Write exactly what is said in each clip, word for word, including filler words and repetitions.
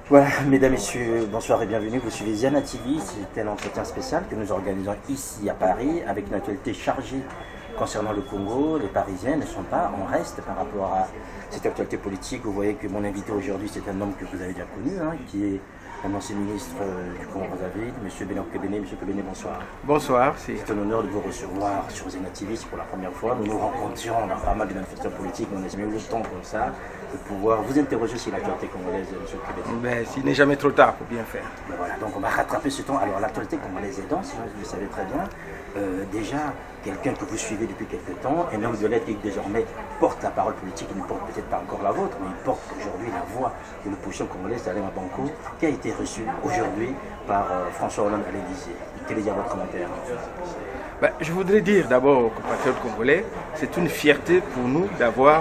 Voilà, mesdames, messieurs, bonsoir et bienvenue. Vous suivez Ziana T V. C'est un entretien spécial que nous organisons ici à Paris avec une actualité chargée concernant le Congo. Les Parisiens ne sont pas en reste par rapport à cette actualité politique. Vous voyez que mon invité aujourd'hui, c'est un homme que vous avez déjà connu, hein, qui est un ancien ministre euh, du Congo-Brazzaville, M. Benoît Kebene. M. Kebene, bonsoir. Bonsoir. C'est un honneur de vous recevoir sur Ziana T V. C'est pour la première fois. Nous nous rencontrions dans pas mal de manifestations politiques, mais on n'a jamais eu le temps comme ça de pouvoir vous interroger sur l'actualité congolaise, M. Kebene. Ben, s'il n'est jamais trop tard pour bien faire. Ben voilà, donc on va rattraper ce temps. Alors l'actualité congolaise est dense, vous le savez très bien. Euh, déjà, quelqu'un que vous suivez depuis quelques temps, un homme de lettres qui désormais porte la parole politique, il ne porte peut-être pas encore la vôtre, mais il porte aujourd'hui la voix de l'opposition congolaise, Alain Mabankou, qui a été reçu aujourd'hui par euh, François Hollande à l'Élysée. Quel est votre commentaire? Ben, je voudrais dire d'abord aux compatriotes congolais, c'est une fierté pour nous d'avoir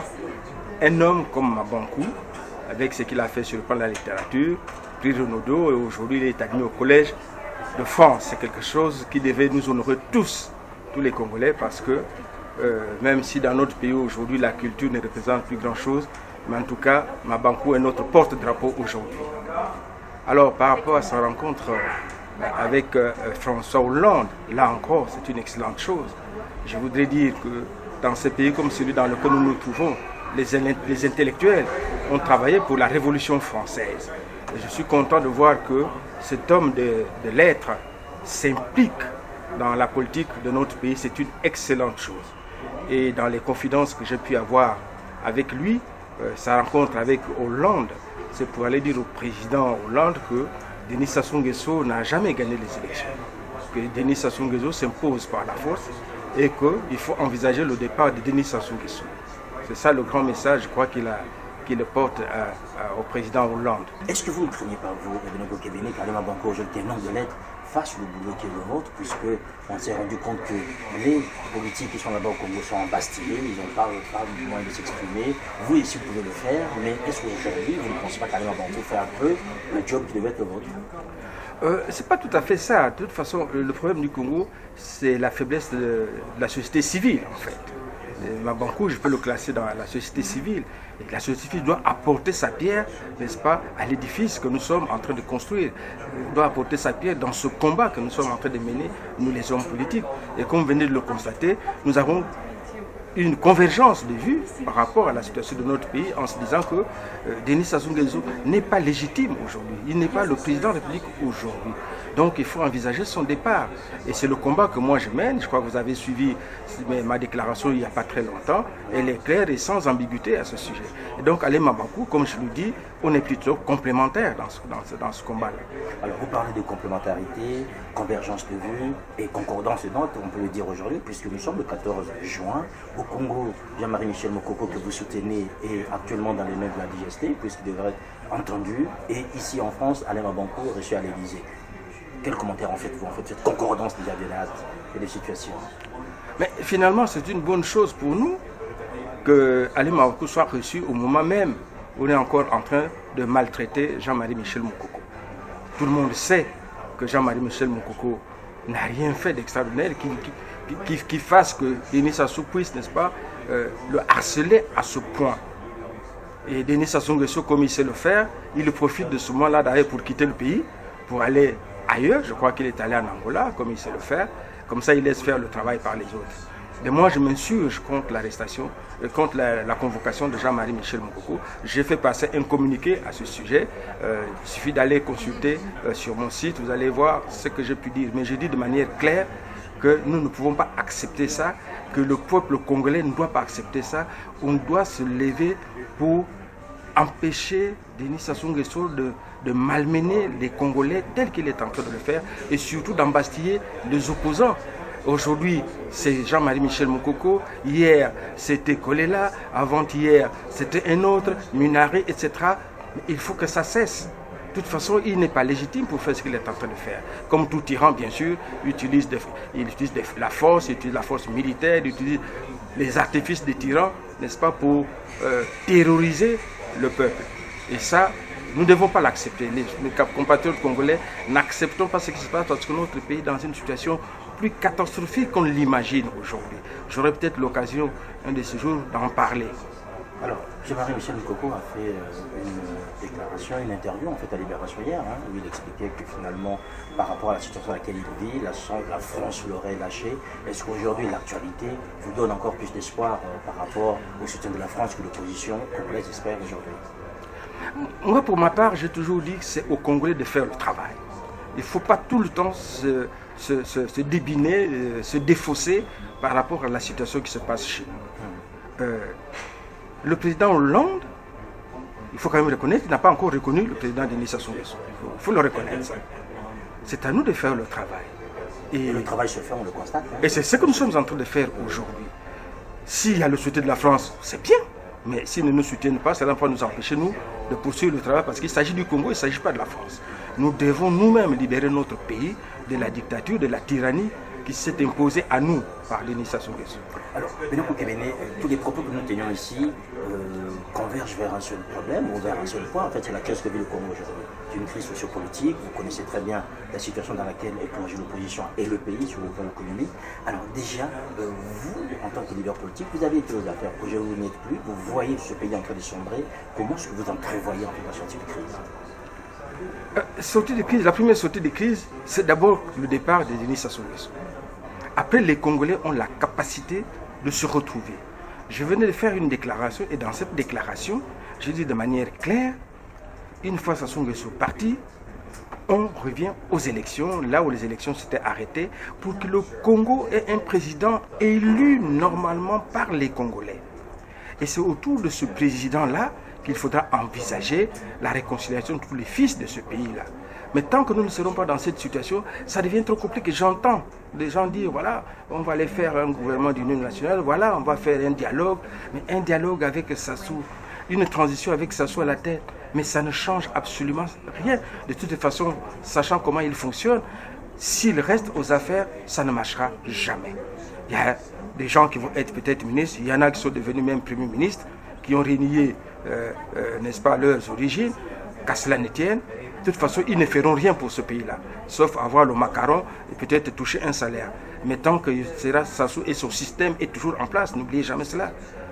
un homme comme Mabankou, avec ce qu'il a fait sur le plan de la littérature, prix Renaudot, et aujourd'hui il est admis au Collège de France. C'est quelque chose qui devait nous honorer tous, tous les Congolais, parce que euh, même si dans notre pays aujourd'hui la culture ne représente plus grand chose, mais en tout cas Mabankou est notre porte-drapeau aujourd'hui. Alors par rapport à sa rencontre euh, avec euh, François Hollande, là encore c'est une excellente chose. Je voudrais dire que dans ces pays comme celui dans lequel nous nous trouvons, les, les intellectuels ont travaillé pour la Révolution française. Et je suis content de voir que cet homme de, de lettres s'implique dans la politique de notre pays. C'est une excellente chose. Et dans les confidences que j'ai pu avoir avec lui, euh, sa rencontre avec Hollande, c'est pour aller dire au président Hollande que Denis Sassou Nguesso n'a jamais gagné les élections. Que Denis Sassou Nguesso s'impose par la force et qu'il faut envisager le départ de Denis Sassou Nguesso. C'est ça le grand message, je crois, qu'il a. qui le porte à, à, au président Hollande. Est-ce que vous ne craignez pas, vous, Benoît Kebene, qu'Alain Mabankou, aujourd'hui, qui est un homme de lettres, fasse le boulot qui est le vôtre, puisqu'on s'est rendu compte que les politiques qui sont là-bas au Congo sont embastillés, ils n'ont pas le droit du moins de s'exprimer. Vous, ici, vous pouvez le faire, mais est-ce qu'aujourd'hui, vous ne pensez pas qu'Alain Mabankou fait un peu le job qui devait être le vôtre? Euh, c'est pas tout à fait ça. De toute façon, le problème du Congo, c'est la faiblesse de, de la société civile, en fait. Mabankou, je peux le classer dans la société civile. Et la société civile doit apporter sa pierre, n'est-ce pas, à l'édifice que nous sommes en train de construire. Elle doit apporter sa pierre dans ce combat que nous sommes en train de mener, nous les hommes politiques. Et comme vous venez de le constater, nous avons une convergence de vues par rapport à la situation de notre pays en se disant que euh, Denis Sassou Nguesso n'est pas légitime aujourd'hui. Il n'est pas le président de la République aujourd'hui. Donc il faut envisager son départ. Et c'est le combat que moi je mène. Je crois que vous avez suivi ma déclaration il n'y a pas très longtemps. Elle est claire et sans ambiguïté à ce sujet. Et donc Alain Mabankou, comme je le dis, on est plutôt complémentaires dans ce, dans ce, dans ce combat-là. Alors vous parlez de complémentarité, convergence de vues et concordance de notes, on peut le dire aujourd'hui, puisque nous sommes le quatorze juin. Au Congo, Jean-Marie Michel Moukoko, que vous soutenez, est actuellement dans les mains de la D G S T, puisqu'il devrait être entendu. Et ici en France, Alain Mabankou est reçu à l'Élysée. Quel commentaire en faites-vous, en fait, cette concordance déjà des dates et des situations? Mais finalement, c'est une bonne chose pour nous que Alain Mabankou soit reçu au moment même où on est encore en train de maltraiter Jean-Marie Michel Moukoko. Tout le monde sait que Jean-Marie Michel Moukoko n'a rien fait d'extraordinaire qui, qui, qui, qui fasse que Denis Sassou puisse, n'est-ce pas, euh, le harceler à ce point. Et Denis Sassou Nguesso, comme il sait le faire, il profite de ce moment-là d'ailleurs pour quitter le pays, pour aller ailleurs. Je crois qu'il est allé en Angola, comme il sait le faire. Comme ça, il laisse faire le travail par les autres. Mais moi, je m'insurge contre l'arrestation, contre la, la convocation de Jean-Marie Michel Moukoko. J'ai fait passer un communiqué à ce sujet. Euh, il suffit d'aller consulter euh, sur mon site, vous allez voir ce que j'ai pu dire. Mais je dis de manière claire que nous ne pouvons pas accepter ça, que le peuple congolais ne doit pas accepter ça. On doit se lever pour empêcher Denis Sassou Nguesso de, de malmener les Congolais tel qu'il est en train de le faire et surtout d'embastiller les opposants. Aujourd'hui, c'est Jean-Marie Michel Moukoko. Hier, c'était Kolela. Avant-hier, c'était un autre, Munari, et cetera. Il faut que ça cesse. De toute façon, il n'est pas légitime pour faire ce qu'il est en train de faire. Comme tout tyran, bien sûr, utilise de, il utilise de, la force, il utilise la force militaire, il utilise les artifices des tyrans, n'est-ce pas, pour euh, terroriser le peuple. Et ça, nous ne devons pas l'accepter. Les, les compatriotes congolais n'acceptons pas ce qui se passe parce que notre pays est dans une situation plus catastrophique qu'on l'imagine aujourd'hui. J'aurai peut-être l'occasion, un de ces jours, d'en parler. Alors, Jean-Marie Michel Mokoko a fait euh, une déclaration, une interview en fait à Libération hier, hein, où il expliquait que finalement, par rapport à la situation dans laquelle il vit, la, la France l'aurait lâché. Est-ce qu'aujourd'hui l'actualité vous donne encore plus d'espoir euh, par rapport au soutien de la France que l'opposition congolaise espère aujourd'hui? Moi, pour ma part, j'ai toujours dit que c'est aux Congolais de faire le travail. Il ne faut pas tout le temps se, se, se, se débiner, euh, se défausser par rapport à la situation qui se passe chez nous. Euh, le président Hollande, il faut quand même reconnaître, il n'a pas encore reconnu le président Denis Sassou Nguesso. Il faut, il faut le reconnaître. C'est à nous de faire le travail. Et, et le travail se fait, on le constate. Hein. Et c'est ce que nous sommes en train de faire aujourd'hui. S'il y a le soutien de la France, c'est bien. Mais s'ils ne nous soutiennent pas, ça ne va pas nous empêcher, nous, de poursuivre le travail, parce qu'il s'agit du Congo, il ne s'agit pas de la France. Nous devons nous-mêmes libérer notre pays de la dictature, de la tyrannie qui s'est imposée à nous par Denis Sassou Nguesso. Alors, Beno Koukébéné, tous les propos que nous tenions ici euh, convergent vers un seul problème, ou vers un seul point. En fait, c'est la crise que vit le Congo aujourd'hui. C'est une crise sociopolitique. Vous connaissez très bien la situation dans laquelle est plongée l'opposition et le pays sur le plan économique. Alors déjà, euh, vous, en tant que leader politique, vous avez été aux affaires. Aujourd'hui, vous n'y êtes plus. Vous voyez ce pays en train de sombrer. Comment est-ce que vous en prévoyez en fait la sortie de crise? Euh, sortie de crise, la première sortie de crise, c'est d'abord le départ de Denis Sassou Nguesso. Après, les Congolais ont la capacité de se retrouver. Je venais de faire une déclaration et dans cette déclaration, je dis de manière claire, une fois Sassou Nguesso parti, on revient aux élections, là où les élections s'étaient arrêtées, pour que le Congo ait un président élu normalement par les Congolais. Et c'est autour de ce président-là qu'il faudra envisager la réconciliation de tous les fils de ce pays-là. Mais tant que nous ne serons pas dans cette situation, ça devient trop compliqué. J'entends des gens dire, voilà, on va aller faire un gouvernement d'union nationale, voilà, on va faire un dialogue, mais un dialogue avec Sassou, une transition avec Sassou à la tête, mais ça ne change absolument rien. De toute façon, sachant comment il fonctionne, s'il reste aux affaires, ça ne marchera jamais. Il y a des gens qui vont être peut-être ministres, il y en a qui sont devenus même premiers ministres, qui ont renié, euh, euh, n'est-ce pas, leurs origines, qu'à cela ne tienne. De toute façon, ils ne feront rien pour ce pays-là, sauf avoir le macaron et peut-être toucher un salaire. Mais tant que Sassou et son système est toujours en place, n'oubliez jamais cela.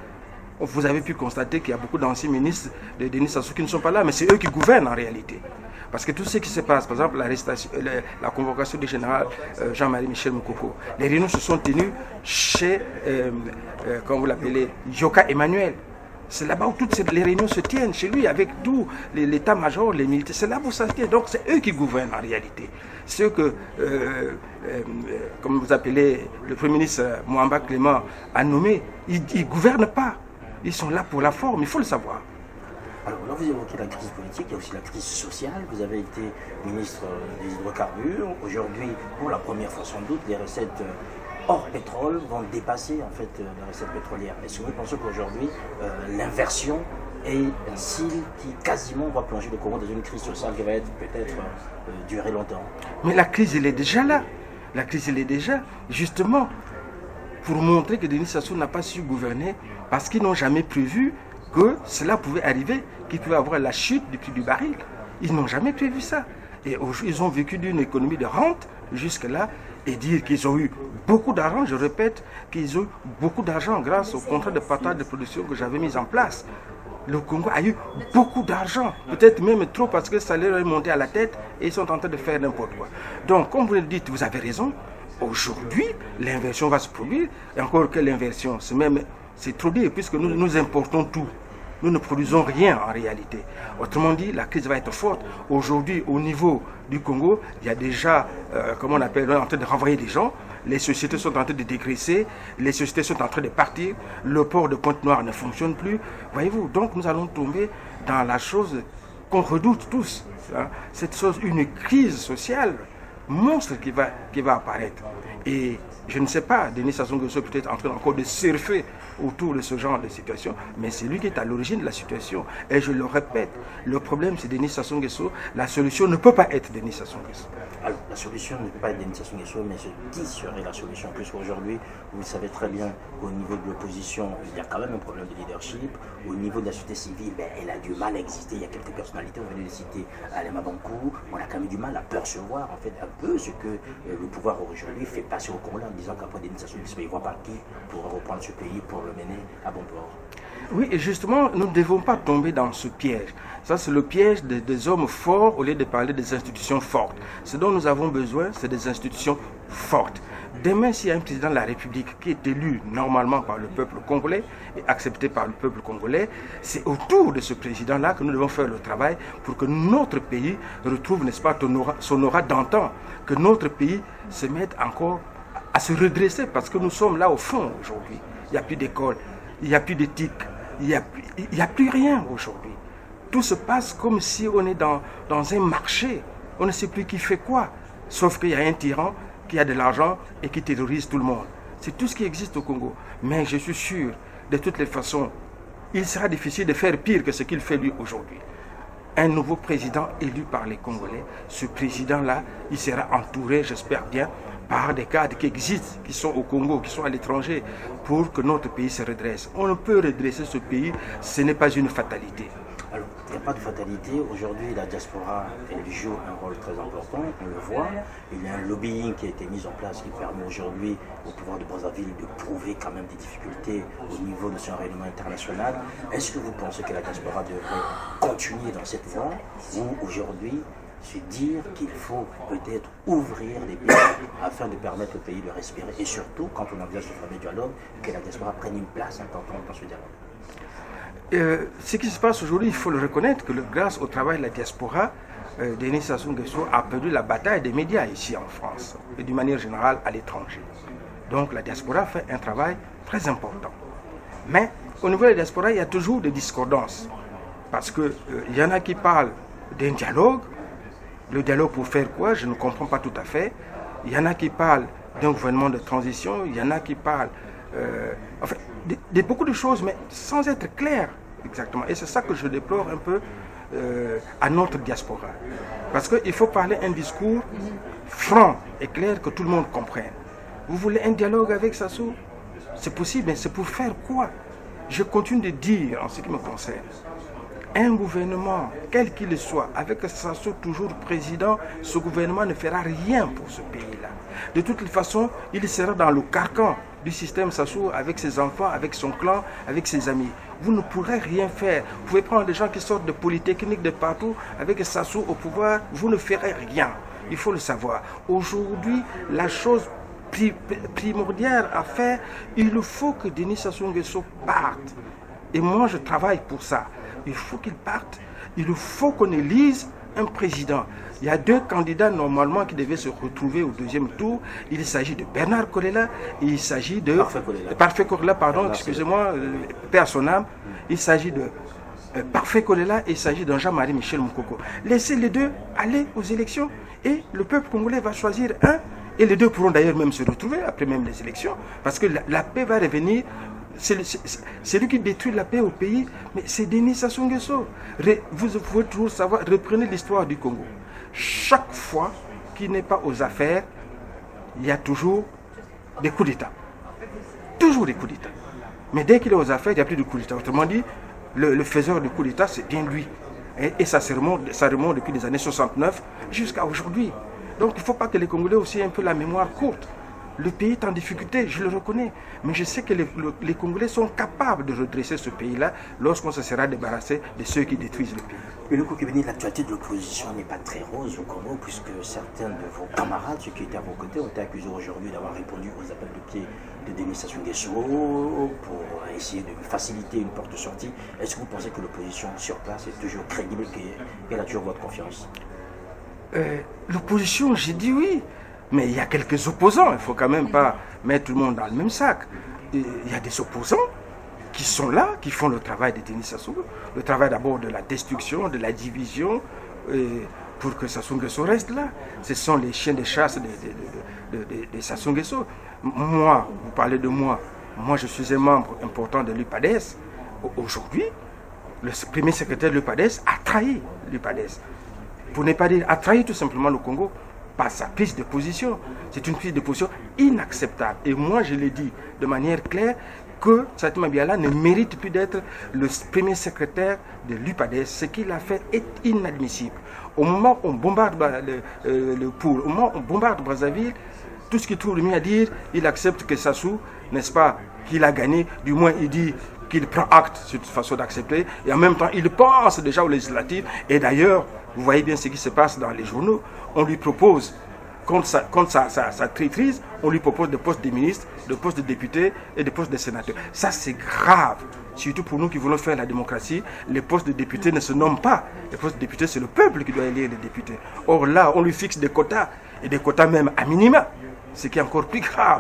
Vous avez pu constater qu'il y a beaucoup d'anciens ministres de Denis Sassou qui ne sont pas là, mais c'est eux qui gouvernent en réalité. Parce que tout ce qui se passe, par exemple, la, la, la convocation du général euh, Jean-Marie Michel Mokoko, les réunions se sont tenues chez, euh, euh, comment vous l'appelez, Yoka Emmanuel. C'est là-bas où toutes les réunions se tiennent, chez lui, avec tout l'état-major, les militaires. C'est là où ça se tient. Donc c'est eux qui gouvernent en réalité. Ceux que, euh, euh, comme vous appelez, le Premier ministre Mwamba Clément a nommé, ils ne gouvernent pas. Ils sont là pour la forme, il faut le savoir. Alors là, vous évoquez la crise politique, il y a aussi la crise sociale. Vous avez été ministre des hydrocarbures. Aujourd'hui, pour la première fois sans doute, les recettes hors pétrole vont dépasser en fait les recettes pétrolières. Est-ce que vous pensez qu'aujourd'hui, euh, l'inversion est un signe qui quasiment va plonger le Congo dans une crise sociale qui va être peut-être euh, durer longtemps? Mais la crise, elle est déjà là. La crise, elle est déjà, justement, pour montrer que Denis Sassou n'a pas su gouverner parce qu'ils n'ont jamais prévu que cela pouvait arriver, qu'il pouvait avoir la chute du prix du baril. Ils n'ont jamais prévu ça. Et ils ont vécu d'une économie de rente jusque-là et dire qu'ils ont eu beaucoup d'argent, je répète, qu'ils ont eu beaucoup d'argent grâce au contrat de partage de production que j'avais mis en place. Le Congo a eu beaucoup d'argent, peut-être même trop parce que ça leur est monté à la tête et ils sont en train de faire n'importe quoi. Donc, comme vous le dites, vous avez raison. Aujourd'hui, l'inversion va se produire. Et encore que l'inversion, c'est même, c'est trop dire, puisque nous, nous importons tout. Nous ne produisons rien en réalité. Autrement dit, la crise va être forte. Aujourd'hui, au niveau du Congo, il y a déjà, euh, comment on appelle, on est en train de renvoyer des gens. Les sociétés sont en train de dégraisser. Les sociétés sont en train de partir. Le port de Pointe-Noire ne fonctionne plus. Voyez-vous, donc nous allons tomber dans la chose qu'on redoute tous. Hein, cette chose, une crise sociale monstre qui va, qui va apparaître. Et je ne sais pas, Denis Sassou Nguesso peut être en train encore de surfer autour de ce genre de situation, mais c'est lui qui est à l'origine de la situation. Et je le répète, le problème c'est Denis Sassou Nguesso, la solution ne peut pas être Denis Sassou Nguesso. Alors, la solution ne peut pas être Denis Sassou Nguesso, mais qui serait la solution? Puisqu'aujourd'hui, vous le savez très bien, au niveau de l'opposition, il y a quand même un problème de leadership. Au niveau de la société civile, ben, elle a du mal à exister. Il y a quelques personnalités, on venait de citer Alema Bankou, on a quand même du mal à percevoir en fait un peu ce que euh, le pouvoir aujourd'hui fait passer au Congo en disant qu'après Denis Sassou Nguesso, il voit par qui pour reprendre ce pays, pour le mener à bon port. Oui, et justement, nous ne devons pas tomber dans ce piège. Ça, c'est le piège des, des hommes forts au lieu de parler des institutions fortes. Ce dont nous avons besoin, c'est des institutions fortes. Demain, s'il y a un président de la République qui est élu normalement par le peuple congolais et accepté par le peuple congolais, c'est autour de ce président-là que nous devons faire le travail pour que notre pays retrouve, n'est-ce pas, son aura d'antan, que notre pays se mette encore à se redresser, parce que nous sommes là au fond aujourd'hui. Il n'y a plus d'école, il n'y a plus d'éthique, il n'y a, il y a plus rien aujourd'hui. Tout se passe comme si on est dans, dans un marché. On ne sait plus qui fait quoi, sauf qu'il y a un tyran qui a de l'argent et qui terrorise tout le monde. C'est tout ce qui existe au Congo. Mais je suis sûr, de toutes les façons, il sera difficile de faire pire que ce qu'il fait lui aujourd'hui. Un nouveau président élu par les Congolais, ce président-là, il sera entouré, j'espère bien, par des cadres qui existent, qui sont au Congo, qui sont à l'étranger, pour que notre pays se redresse. On ne peut redresser ce pays, ce n'est pas une fatalité. Alors, il n'y a pas de fatalité. Aujourd'hui, la diaspora, elle joue un rôle très important, on le voit. Il y a un lobbying qui a été mis en place qui permet aujourd'hui au pouvoir de Brazzaville de prouver quand même des difficultés au niveau de son rayonnement international. Est-ce que vous pensez que la diaspora devrait continuer dans cette voie ou aujourd'hui se dire qu'il faut peut-être ouvrir les pays afin de permettre au pays de respirer et surtout, quand on envisage ce fameux dialogue, que la diaspora prenne une place importante dans ce dialogue? Euh, ce qui se passe aujourd'hui, il faut le reconnaître que le, grâce au travail de la diaspora, euh, Denis Sassou Nguesso a perdu la bataille des médias ici en France et d'une manière générale à l'étranger. Donc la diaspora fait un travail très important. Mais au niveau de la diaspora, il y a toujours des discordances. Parce qu'il euh, y en a qui parlent d'un dialogue. Le dialogue pour faire quoi? Je ne comprends pas tout à fait. Il y en a qui parlent d'un gouvernement de transition. Il y en a qui parlent euh, enfin, de, de beaucoup de choses, mais sans être clair exactement. Et c'est ça que je déplore un peu euh, à notre diaspora. Parce qu'il faut parler un discours franc et clair que tout le monde comprenne. Vous voulez un dialogue avec Sassou? C'est possible, mais c'est pour faire quoi? Je continue de dire, en ce qui me concerne, un gouvernement, quel qu'il soit, avec Sassou toujours président, ce gouvernement ne fera rien pour ce pays-là. De toute façon, il sera dans le carcan du système Sassou avec ses enfants, avec son clan, avec ses amis. Vous ne pourrez rien faire. Vous pouvez prendre des gens qui sortent de Polytechnique de partout, avec Sassou au pouvoir, vous ne ferez rien. Il faut le savoir. Aujourd'hui, la chose primordiale à faire, il faut que Denis Sassou Nguesso parte. Et moi, je travaille pour ça. Il faut qu'il parte. Il faut qu'on élise un président. Il y a deux candidats normalement qui devaient se retrouver au deuxième tour. Il s'agit de Bernard Kolela et il s'agit de... Parfait Kolela. Parfait Kolela, pardon, excusez-moi, euh, paix à son âme. Il s'agit de euh, Parfait Kolela et il s'agit de Jean-Marie Michel Moukoko. Laissez les deux aller aux élections et le peuple congolais va choisir un. Et les deux pourront d'ailleurs même se retrouver après même les élections parce que la, la paix va revenir. C'est lui qui détruit la paix au pays, mais c'est Denis Sassou Nguesso. Vous pouvez toujours savoir, reprenez l'histoire du Congo. Chaque fois qu'il n'est pas aux affaires, il y a toujours des coups d'État. Toujours des coups d'État. Mais dès qu'il est aux affaires, il n'y a plus de coups d'État. Autrement dit, le, le faiseur de coups d'État, c'est bien lui. Et, et ça, remonte, ça remonte depuis les années soixante-neuf jusqu'à aujourd'hui. Donc il ne faut pas que les Congolais aussi aient un peu la mémoire courte. Le pays est en difficulté, je le reconnais. Mais je sais que les, le, les Congolais sont capables de redresser ce pays-là lorsqu'on se sera débarrassé de ceux qui détruisent le pays. Et le coup qui venait de l'actualité de l'opposition n'est pas très rose au Congo, puisque certains de vos camarades, ceux qui étaient à vos côtés, ont été accusés aujourd'hui d'avoir répondu aux appels de pied de Denis Sassou Nguesso pour essayer de faciliter une porte de sortie. Est-ce que vous pensez que l'opposition sur place est toujours crédible, qu'elle a toujours votre confiance? euh, L'opposition, j'ai dit oui. Mais il y a quelques opposants, il ne faut quand même pas mettre tout le monde dans le même sac. Et il y a des opposants qui sont là, qui font le travail de Denis Sassou, le travail d'abord de la destruction, de la division, pour que Sassou Nguesso reste là. Ce sont les chiens de chasse de, de, de, de, de, de Sassou Nguesso. Moi, vous parlez de moi, moi je suis un membre important de l'U P A D E S. Aujourd'hui, le premier secrétaire de l'U P A D E S a trahi l'U P A D E S. Pour ne pas dire, a trahi tout simplement le Congo. Par sa prise de position. C'est une prise de position inacceptable. Et moi, je l'ai dit de manière claire que Satima Mabiala ne mérite plus d'être le premier secrétaire de l'U P A D E S. Ce qu'il a fait est inadmissible. Au moment où on bombarde le, euh, le Poul, au moment où on bombarde Brazzaville, tout ce qu'il trouve le mieux à dire, il accepte que Sassou, n'est-ce pas, qu'il a gagné. Du moins, il dit qu'il prend acte sur cette façon d'accepter, et en même temps, il pense déjà aux législatives. Et d'ailleurs, vous voyez bien ce qui se passe dans les journaux. On lui propose, contre sa, contre sa, sa, sa traîtrise, on lui propose des postes de ministres, des postes de députés et des postes de sénateurs. Ça, c'est grave. Surtout pour nous qui voulons faire la démocratie, les postes de députés ne se nomment pas. Les postes de députés, c'est le peuple qui doit élire les députés. Or là, on lui fixe des quotas, et des quotas même à minima, ce qui est encore plus grave.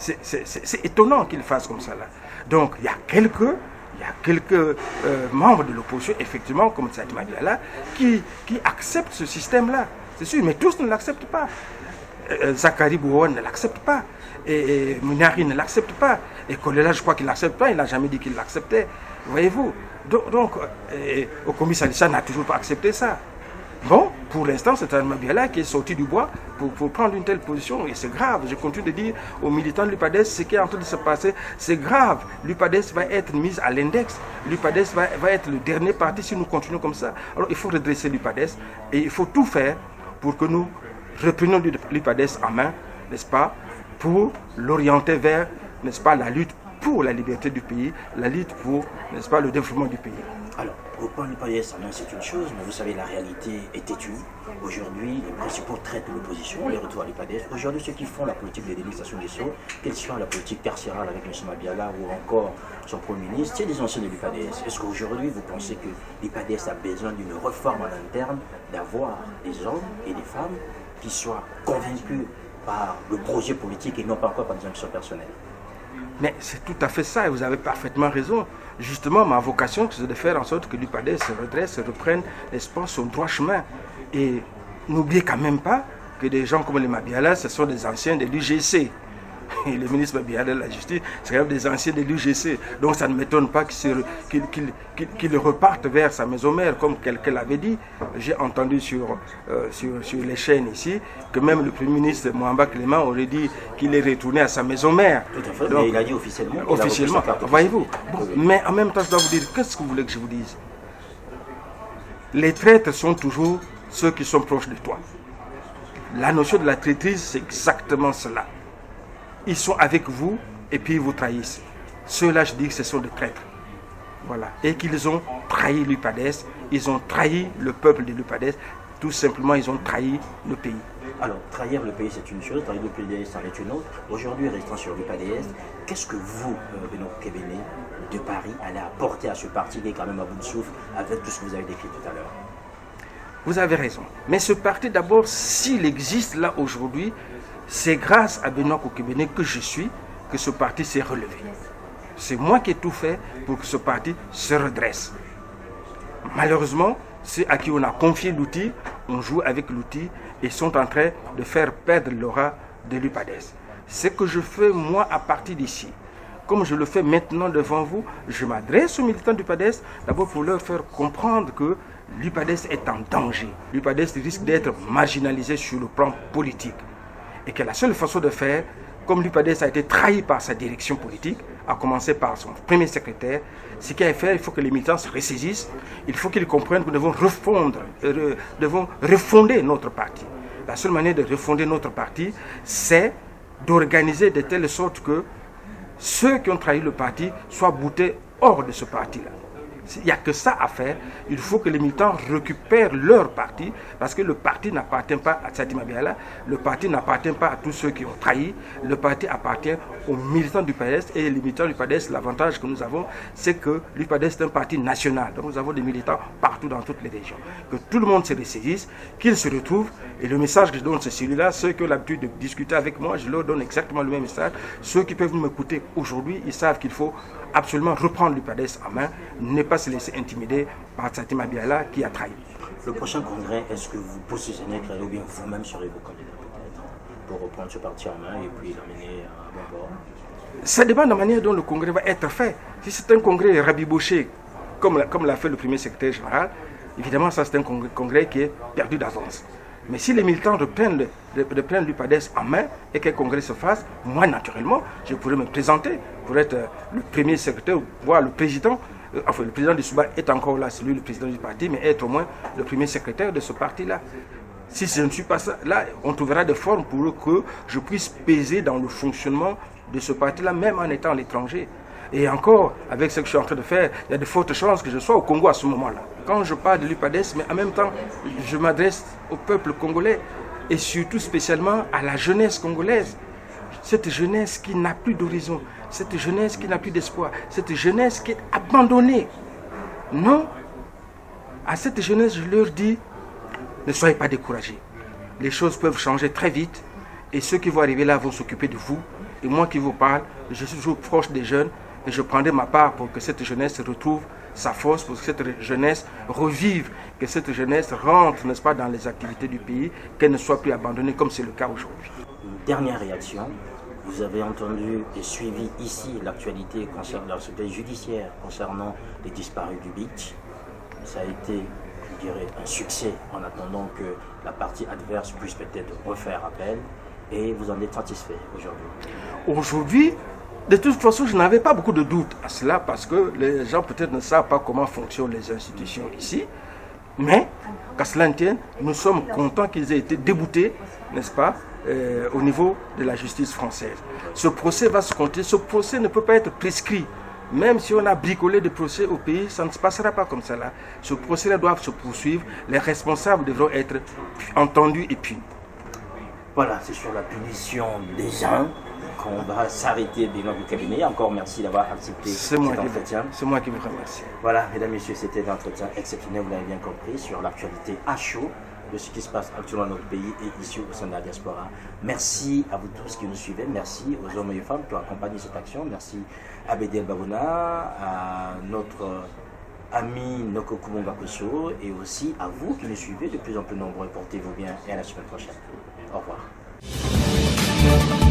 C'est étonnant qu'il fasse comme ça là. Donc il y a quelques, il y a quelques euh, membres de l'opposition, effectivement, comme Satima Biala, qui, qui acceptent ce système-là. C'est sûr, mais tous ne l'acceptent pas. Euh, Zakari Bouhouane ne l'accepte pas. Et, et Mounari ne l'accepte pas. Et Kolela, je crois qu'il ne l'accepte pas. Il n'a jamais dit qu'il l'acceptait. Voyez-vous. Donc, donc euh, Okomi Salissa n'a toujours pas accepté ça. Bon, pour l'instant, c'est un Mabiala qui est sorti du bois pour, pour prendre une telle position. Et c'est grave. Je continue de dire aux militants de l'U P A D E S ce qui est en train de se passer. C'est grave. L'U P A D E S va être mise à l'index. L'U P A D E S va, va être le dernier parti si nous continuons comme ça. Alors, il faut redresser l'U P A D E S. Et il faut tout faire pour que nous reprenions l'U P A D E S en main, n'est-ce pas, pour l'orienter vers, n'est-ce pas, la lutte pour la liberté du pays, la lutte pour, n'est-ce pas, le développement du pays. Alors, reprendre l'U P A D E S en main, c'est une chose, mais vous savez, la réalité est têtue. Aujourd'hui, les principaux traitent l'opposition, les retours à l'U P A D E S. Aujourd'hui, ceux qui font la politique de délimitation des sceaux, quelle soit la politique carcérale avec M. Mabiala ou encore son Premier ministre, c'est des anciens de l'U P A D E S. Est-ce qu'aujourd'hui, vous pensez que l'U P A D E S a besoin d'une réforme en interne, d'avoir des hommes et des femmes qui soient convaincus par le projet politique et non pas encore par des ambitions personnelles? Mais c'est tout à fait ça, et vous avez parfaitement raison. Justement, ma vocation, c'est de faire en sorte que l'U P A D E S se redresse, se reprenne, n'est-ce pas, son droit chemin. Et n'oubliez quand même pas que des gens comme les Mabiala, ce sont des anciens de l'U G C. Et le ministre Mabiala de la Justice, c'est quand même des anciens de l'U G C. Donc ça ne m'étonne pas qu'il qu'il, qu'il, qu'il, qu'il reparte vers sa maison mère, comme quelqu'un l'avait dit. J'ai entendu sur, euh, sur, sur les chaînes ici que même le Premier ministre Mouamba Clément aurait dit qu'il est retourné à sa maison mère. Tout à fait, donc, mais il a dit officiellement. Officiellement, voyez-vous. Bon, mais en même temps, je dois vous dire, qu'est-ce que vous voulez que je vous dise? Les traîtres sont toujours ceux qui sont proches de toi. La notion de la traîtrise, c'est exactement cela. Ils sont avec vous et puis ils vous trahissent. Ceux-là, je dis que ce sont des traîtres. Voilà. Et qu'ils ont trahi l'U P A D E S, ils ont trahi le peuple de l'U P A D E S, tout simplement, ils ont trahi le pays. Alors, trahir le pays, c'est une chose, trahir le P D S, c'en est une autre. Aujourd'hui, restant sur l'U P A D S, qu'est-ce que vous, euh, Benoît Kébéné, de Paris, allez apporter à ce parti qui est quand même à bout de souffle avec tout ce que vous avez décrit tout à l'heure? Vous avez raison. Mais ce parti, d'abord, s'il existe là aujourd'hui, c'est grâce à Benoît Kébéné que je suis, que ce parti s'est relevé. C'est moi qui ai tout fait pour que ce parti se redresse. Malheureusement, ceux à qui on a confié l'outil, on joue avec l'outil et sont en train de faire perdre l'aura de l'U P A D E S. Ce que je fais, moi, à partir d'ici, comme je le fais maintenant devant vous, je m'adresse aux militants du P A D E S, d'abord pour leur faire comprendre que l'U P A D E S est en danger. L'U P A D E S risque d'être marginalisé sur le plan politique. Et que la seule façon de faire, comme l'U P A D E S a été trahi par sa direction politique, à commencer par son premier secrétaire, ce qu'il a fait, il faut que les militants se ressaisissent, il faut qu'ils comprennent que nous devons refondre, euh, devons refonder notre parti. La seule manière de refonder notre parti, c'est d'organiser de telle sorte que ceux qui ont trahi le parti soient boutés hors de ce parti-là. Il n'y a que ça à faire. Il faut que les militants récupèrent leur parti, parce que le parti n'appartient pas à Satima Biala, le parti n'appartient pas à tous ceux qui ont trahi, le parti appartient aux militants du P A D E S, et les militants du P A D E S, l'avantage que nous avons, c'est que l'U P A D E S est un parti national, donc nous avons des militants partout dans toutes les régions. Que tout le monde se ressaisisse, qu'ils se retrouvent, et le message que je donne c'est celui-là. Ceux qui ont l'habitude de discuter avec moi, je leur donne exactement le même message. Ceux qui peuvent m'écouter aujourd'hui, ils savent qu'il faut absolument reprendre l'U P A D E S en main, ne pas se laisser intimider par Satima Biala qui a trahi. Le prochain congrès, est-ce que vous positionnez ou bien vous-même serez-vous candidat peut-être pour reprendre ce parti en main et puis l'amener à bon port? Ça dépend de la manière dont le congrès va être fait. Si c'est un congrès rabiboché, comme, comme l'a fait le premier secrétaire général, évidemment ça c'est un congrès, congrès qui est perdu d'avance. Mais si les militants reprennent l'U P A D E S en main et qu'un congrès se fasse, moi naturellement, je pourrais me présenter pour être le premier secrétaire, voire le président. Enfin, le président du Souba est encore là, c'est lui le président du parti, mais être au moins le premier secrétaire de ce parti-là. Si je ne suis pas ça, là, on trouvera des formes pour que je puisse peser dans le fonctionnement de ce parti-là, même en étant à l'étranger. Et encore, avec ce que je suis en train de faire, il y a de fortes chances que je sois au Congo à ce moment-là. Quand je parle de l'U P A D E S, mais en même temps, je m'adresse au peuple congolais et surtout spécialement à la jeunesse congolaise. Cette jeunesse qui n'a plus d'horizon, cette jeunesse qui n'a plus d'espoir, cette jeunesse qui est abandonnée. Non, à cette jeunesse, je leur dis, ne soyez pas découragés. Les choses peuvent changer très vite et ceux qui vont arriver là vont s'occuper de vous. Et moi qui vous parle, je suis toujours proche des jeunes et je prendrai ma part pour que cette jeunesse retrouve sa force, pour que cette jeunesse revive, que cette jeunesse rentre, n'est-ce pas, dans les activités du pays, qu'elle ne soit plus abandonnée comme c'est le cas aujourd'hui. Une dernière réaction, vous avez entendu et suivi ici l'actualité concernant l'aspect judiciaire concernant les disparus du beach. Ça a été, je dirais, un succès en attendant que la partie adverse puisse peut-être refaire appel. Et vous en êtes satisfait aujourd'hui? Aujourd'hui, de toute façon, je n'avais pas beaucoup de doutes à cela parce que les gens peut-être ne savent pas comment fonctionnent les institutions ici. Mais, qu'à cela ne tienne, nous sommes contents qu'ils aient été déboutés, n'est-ce pas, euh, au niveau de la justice française. Ce procès va se continuer. Ce procès ne peut pas être prescrit. Même si on a bricolé des procès au pays, ça ne se passera pas comme ça là. Ce procès-là doit se poursuivre. Les responsables devront être entendus et punis. Voilà, c'est sur la punition des uns qu'on va s'arrêter de notre cabinet. Encore merci d'avoir accepté cet entretien. C'est moi qui vous remercie. Voilà, mesdames et messieurs, c'était un entretien exceptionnel, vous l'avez bien compris, sur l'actualité à chaud de ce qui se passe actuellement dans notre pays et ici au sein de la diaspora. Merci à vous tous qui nous suivez. Merci aux hommes et aux femmes qui ont accompagné cette action. Merci à Bédel Babouna, à notre ami Noko Kumunga Koso et aussi à vous qui nous suivez de plus en plus nombreux. Portez-vous bien et à la semaine prochaine. Au revoir.